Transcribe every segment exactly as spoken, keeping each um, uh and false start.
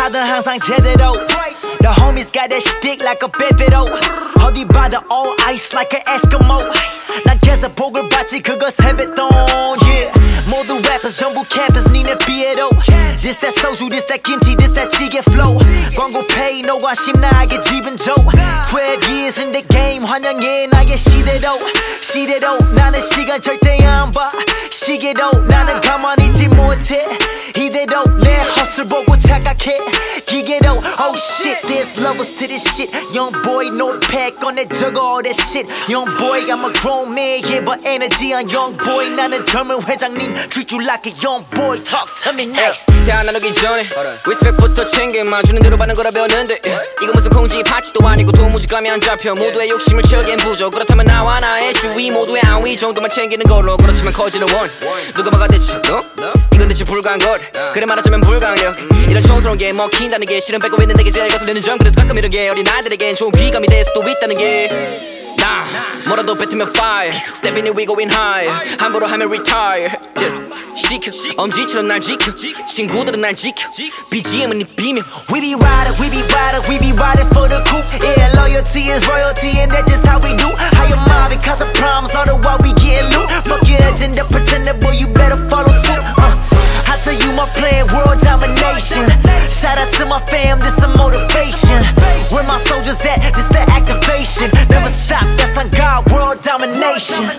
하든 항상 제대로. The homies got that stick like a bebedo. 어디 봐도 all ice like an Eskimo. 난 계속 복을 받지 그거 세뱃돈. Yeah. 모두 rappers 전부 campers 니네 비에도. This that soju, this that kimchi, this that 찌개 flow. 광고 pay no 관심 나에게 집은 줘. twelve years in the game 환영해 나의 시대로. 시대로 나는 시간 절대 안 봐. 시계로 나는 가만히 있지 못해. 이대로 내 hustle 보고 착각해. 기계로 oh shit there's levels to this shit. Young boy notepad 꺼내 적어 all that shit. Young boy I'm a grown man yeah but energy on young boy. 나는 젊은 회장님 treat you like a young boy. Talk to me next. 대화 나누기 전에 리스펙부터 챙겨만 주는 대로 받는 거라 배웠는데 이거 무슨 공지 파츠도 아니고 도무지감이 안 잡혀. 모두의 욕심을 채우기엔 부족. 그렇다면 나와 나의 주위 모두의 안위 정도만 챙기는 걸로. 그렇지만 커지는 원 누가 봐가 대체 너? 이건 대체 불가한 것. 그래 말하자면 불가항력. 이런 촌스러운 게 먹힌다는 게 실은 뺏고 있는 내게 제일 거슬리는 점. 그래도 가끔 이런 게 어린아이들에겐 좋은 귀감이 될 수도 있다는 게. 나 뭐라도 뱉으면 fire. Stepping it we going higher. 함부로 하면 retire. yeah. 시켜 엄지처럼 날 지켜. 친구들은 날 지켜. 비지엠은 네 비명. We be riding, we be riding, we be riding for the coup. Yeah, loyalty is royalty and that's just how we do. How your mind because of problems, all the while we get loot. Fuck your agenda, pretender, boy, you better follow suit. Uh, I tell you my plan, world domination. Shout out to my fam, this a motivation. Where my soldiers at, this the activation. Never stop, that's on God, world domination.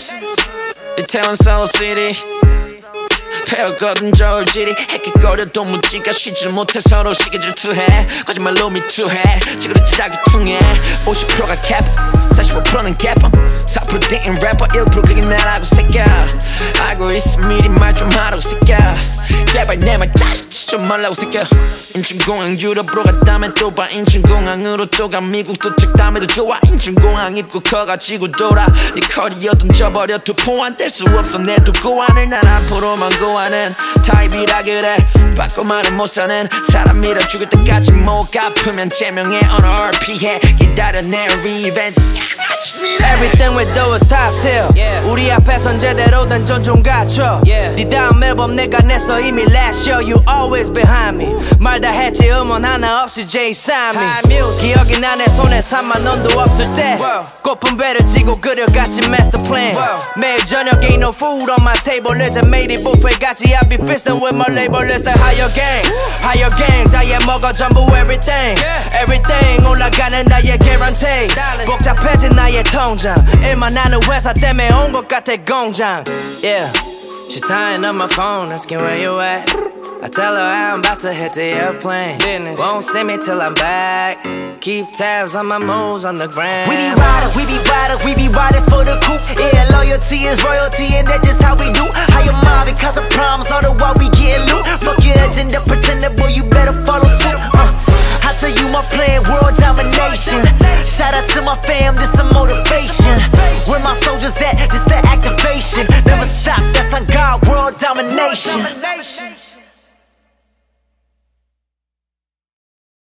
이태원 서울시티 배웠거든 저울질이. 헥헥거려도 문지가 쉬질 못해 서로 시계 질투해. 거짓말로 미투해 찌그러지 자기 퉁해. 오십 퍼센트가 캡 사십오 퍼센트는 개펌 사 퍼센트 대인 래퍼 일 퍼센트 그게 나라고 새끼야. 알고 있어 미리 말 좀 하라고 새끼야. 제발 내 말 짜증 좀 말라고 새끼야. 인천공항 유럽으로 갔다면 또 봐. 인천공항으로 또 가 미국 도착다음에도 좋아. 인천공항 입구 커가지고 돌아. 네 커리어 던져버려 투포한 뗄 수 없어. 내 두고 안을 난 앞으로만 고하는 타입이라 그래. 받고 말은 못 사는 사람이라 죽을 때까지 목 아프면 제명해 on 알 피해. 기다려 내 리벤지. Everything we do is top tier. yeah. 우리 앞에선 제대로 된 존중 갖춰. yeah. 네 다음 앨범 내가 냈어 이미 last year. You always behind me. 말 다 했지 음원 하나 없이 J Simon. 기억이 나 내 손에 삼만 원도 없을 때 wow. 꽃은 배를 지고 그려갔지 master plan. wow. 매일 저녁 ain't no food on my table. 이제 매일이 buffet 같이 I be feasting with my label. It's the higher game, higher game. 다이에 먹어 전부 everything, yeah. everything 올라가는 나의 guarantee. 복잡해진 나의 통장. 일만 하는 회사 때문에 온 것 같아 공장. Yeah, she's tying up my phone, asking where you at. I tell her I'm about to hit the airplane. Business. Won't see me till I'm back. Keep tabs on my moves on the ground. We be riding, we be riding, we be riding for the coup. Yeah, loyalty is royalty and that's just how we do. How your mind because of problems, all the while we get loot. Fuck your agenda, pretender, boy, you better follow suit. Uh, I tell you my plan, world domination. Shout out to my fam, this a motivation.